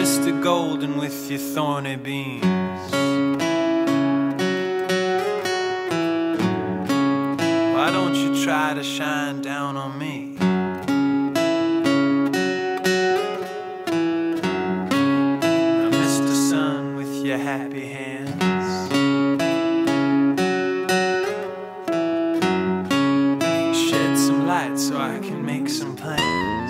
Mr. Golden with your thorny beams. Why don't you try to shine down on me? Now, Mr. Sun with your happy hands, shed some light so I can make some plans.